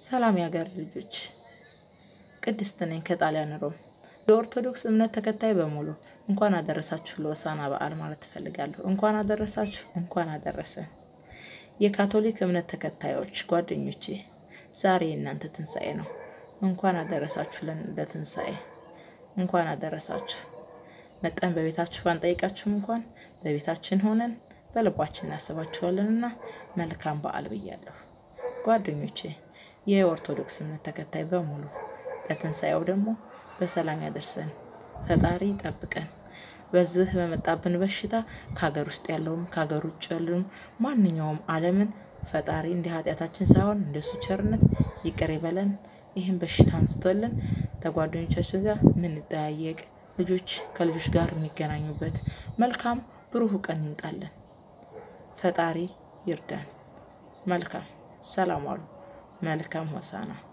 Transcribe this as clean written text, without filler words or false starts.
ሰላም ያገር ልጆች ቅድስት ነኝ ከጣሊያን ሮም የኦርቶዶክስ እምነት ተከታይ በሙሉ እንኳን አደረሳችሁ ለሆሳዕና በዓል ማለት ፈልጋለሁ እንኳን አደረሳችሁ እንኳን አደረሰን የካቶሊክ እምነት ተከታዮች ጓደኞቼ ዛሬ እናንተ ትንሳኤ ነው እንኳን አደረሳችሁ ለትንሳኤ እንኳን አደረሳችሁ መጣን በቤታችሁ ባንጠይቃችሁም እንኳን በቤታችን ሆነን በልባችን እናስባችኋለንና መልካም በዓል ብያለሁ ጓደኞቼ የኦርቶዶክስ እምነት ተከታይ በሙሉ ለትንሳኤው ደግሞ በሰላም ያደርሰን ፈጣሪ ይጠብቀን በዚህ በመጣብን በሽታ ከሀገር ውስጥ ያለውም ከሀገር ውጭ ያለውም ማንኛውም ዓለምን ፈጣሪ እንደ ኃጢያታችን ሳይሆን እንደሱ ቸርነት ይቅር ይበለን ይሄን በሽታ አንስቶልን ተጓደኞቻችን ጋር ምን ጠያየቅ ልጆች ከልጆች ጋር የሚገናኙበት መልካም ብሩህ ቀን ይምጣልን ፈጣሪ ይርዳን መልካም ሰላም አሉ መልካም ሆሳዕና